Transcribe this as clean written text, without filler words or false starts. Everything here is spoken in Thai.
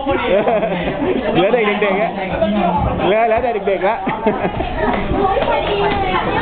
เหลือเด็กๆอะเหลือแล้วแต่เด็กๆละ